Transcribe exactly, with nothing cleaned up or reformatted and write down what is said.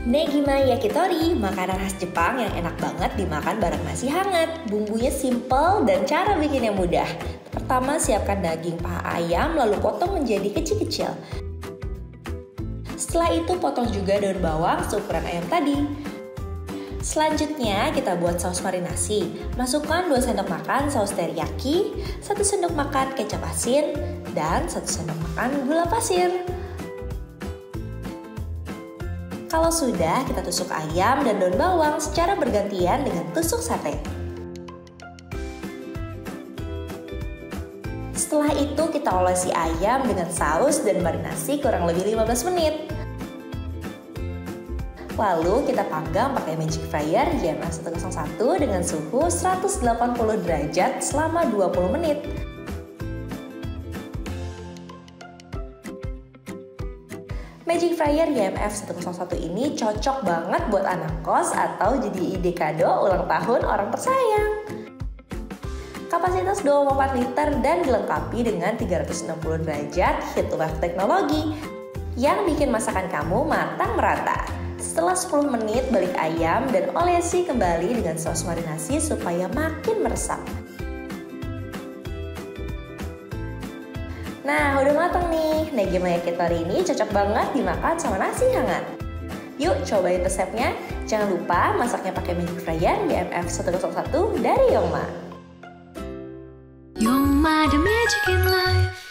Negima yakitori, makanan khas Jepang yang enak banget dimakan bareng nasi hangat. Bumbunya simple dan cara bikinnya mudah. Pertama, siapkan daging paha ayam lalu potong menjadi kecil-kecil. Setelah itu potong juga daun bawang seukuran ayam tadi. Selanjutnya kita buat saus marinasi. Masukkan dua sendok makan saus teriyaki, satu sendok makan kecap asin, dan satu sendok makan gula pasir. Kalau sudah, kita tusuk ayam dan daun bawang secara bergantian dengan tusuk sate. Setelah itu kita olesi ayam dengan saus dan marinasi kurang lebih lima belas menit. Lalu kita panggang pakai Magic Fryer Y M F seratus satu dengan suhu seratus delapan puluh derajat selama dua puluh menit. Magic Fryer Y M F seratus satu ini cocok banget buat anak kos atau jadi ide kado ulang tahun orang tersayang. Kapasitas dua puluh empat liter dan dilengkapi dengan tiga ratus enam puluh derajat heat wave teknologi yang bikin masakan kamu matang merata. Setelah sepuluh menit, balik ayam dan olesi kembali dengan saus marinasi supaya makin meresap. Nah, udah matang nih. Negima yakitori ini cocok banget dimakan sama nasi hangat. Yuk, cobain resepnya. Jangan lupa masaknya pakai Magic Fryer Y M F seratus satu dari Yongma. Yongma, the magic in life.